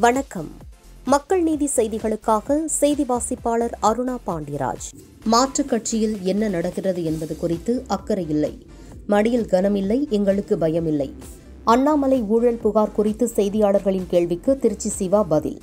வணக்கம். மக்கள் நீதி செய்திகளுக்காக செய்தி வாசிப்பாளர் அருணா பாண்டியராஜ். மாற்றுக் கட்சியில் என்ன நடக்கிறது என்பது குறித்து அக்கறை இல்லை. மடியில் கனமில்லை, எங்களுக்கு பயமில்லை. அண்ணாமலை ஊழல் புகார் குறித்து செய்தியாளர்களின் கேள்விக்கு திருச்சி சிவா பதில்.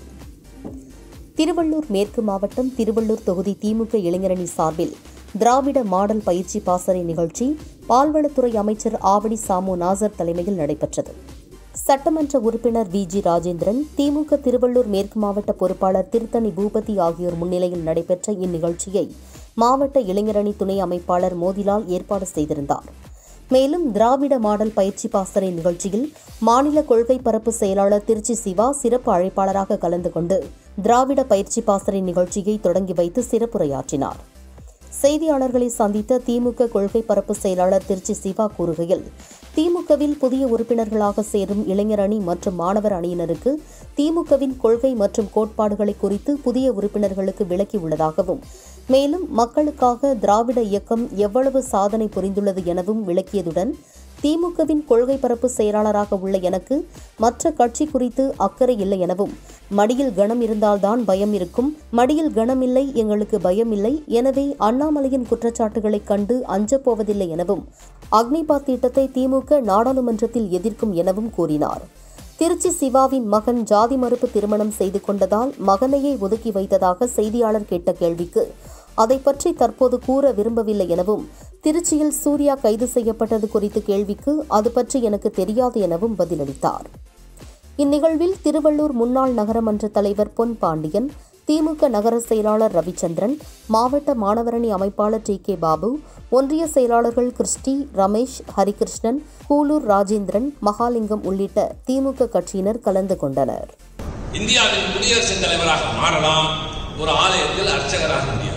திருவள்ளூர் மேற்கு மாவட்டம் திருவள்ளூர் தொகுதி திமுக இளைஞரணி சார்பில் திராவிட மாடல் பயிற்சி பாசறை நிகழ்ச்சி பால்வளத்துறை அமைச்சர் ஆவடி சாமு நாசர் தலைமையில் நடைபெற்றது. சட்டமன்ற உறுப்பினர் வி.ஜி. ராஜேந்திரன், திமுக திருவள்ளூர் மேற்கு மாவட்ட பொறுப்பாளர் திருத்தணி பூபதி ஆகியோர் முன்னிலையில் நடைபெற்ற இந்நிகழ்ச்சியை மாவட்ட இளைஞரணி துணை அமைப்பாளர் மோதிலால் ஏற்பாடு செய்திருந்தார். மேலும் திராவிட மாடல் பயிற்சி பாசறை நிகழ்ச்சியில் மாநில கொள்கை பரப்பு செயலாளர் திருச்சி சிவா சிறப்பு அழைப்பாளராக கலந்து கொண்டு திராவிட பயிற்சி பாசறை நிகழ்ச்சியை தொடங்கி வைத்து சிறப்புரையாற்றினார். செய்தியாளர்களை சந்தித்த திமுக கொள்கை பரப்பு செயலாளர் திருச்சி சிவா கூறுகையில், திமுகவில் புதிய உறுப்பினர்களாக சேரும் இளைஞர் அணி மற்றும் மாணவர் அணியினருக்கு திமுகவின் கொள்கை மற்றும் கோட்பாடுகளை குறித்து புதிய உறுப்பினர்களுக்கு விளக்கியுள்ளதாகவும், மேலும் மக்களுக்காக திராவிட இயக்கம் எவ்வளவு சாதனை புரிந்துள்ளது எனவும் விளக்கியதுடன், திமுகவின் கொள்கை பரப்பு செயலாளராக உள்ள எனக்கு மற்ற கட்சி குறித்து அக்கறை இல்லை எனவும், மடியில் கனம் இருந்தால்தான் பயம் இருக்கும், மடியில் கனமில்லை, எங்களுக்கு பயமில்லை, எனவே அண்ணாமலையின் குற்றச்சாட்டுகளைக் கண்டு அஞ்சப்போவதில்லை எனவும், அக்னிபாத் திட்டத்தை திமுக நாடாளுமன்றத்தில் எதிர்க்கும் எனவும் கூறினார். திருச்சி சிவாவின் மகன் ஜாதி மறுப்பு திருமணம் செய்து கொண்டதால் மகனையே ஒதுக்கி வைத்ததாக செய்தியாளர் கேட்ட கேள்விக்கு, அதை பற்றி தற்போது கூற விரும்பவில்லை எனவும், திருச்சியில் சூர்யா கைது செய்யப்பட்டது குறித்த கேள்விக்கு அது பற்றி எனக்கு தெரியாது எனவும் பதிலளித்தார். இந்நிகழ்வில் திருவள்ளூர் முன்னாள் நகரமன்ற தலைவர் பொன் பாண்டியன், திமுக நகர செயலாளர் ரவிச்சந்திரன், மாவட்ட மாணவரணி அமைப்பாளர் டி.கே. பாபு, ஒன்றிய செயலாளர்கள் கிறிஸ்டி, ரமேஷ், ஹரிகிருஷ்ணன், கூலூர் ராஜேந்திரன், மகாலிங்கம் உள்ளிட்ட திமுக கட்சியினர் கலந்து கொண்டனர். இந்தியாவின் குடியரசுத் தலைவராக மாறலாம், ஒரு ஆலயத்தில் அர்ச்சகராக முடியாது,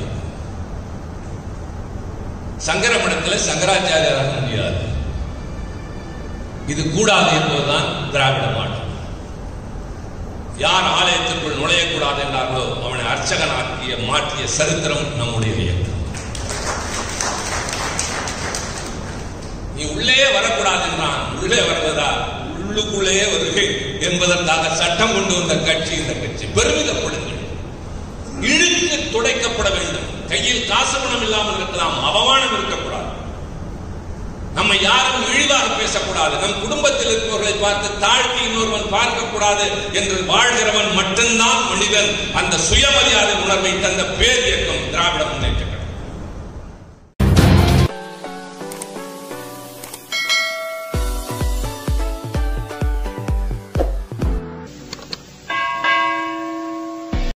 சங்கரமடத்தில் சங்கராச்சாரியராக முடியாது. இது கூடாது என்பதுதான் திராவிட மாடல். யார் ஆலயத்திற்குள் நுழையக்கூடாது என்றார்களோ அவனை அர்ச்சகனாக்கிய மாற்றிய சரித்திரம் நம்முடைய இயக்கம். நீ உள்ளே வரக்கூடாது என்றான், உள்ளே வருவதா, உள்ளுக்குள்ளே வருகை என்பதற்காக சட்டம் கொண்டு வந்த கட்சி இந்த கட்சி. பெருமிதப்படுங்கள், இழுத்து துடைக்கப்பட வேண்டும். கையில் காசு பணம் இல்லாமல் இருக்கலாம், அவமானம் இருக்கக்கூடாது. நம்ம யாரும் இழிவாக பேசக்கூடாது. நம் குடும்பத்தில் இருப்பவர்களை பார்த்து தாழ்த்தி இன்னொருவன் பார்க்கக்கூடாது என்று வாழ்கிறவன் மட்டும்தான் மனிதன். அந்த சுயமரியாதை உணர்வை தந்த பேர் இயக்கம் திராவிட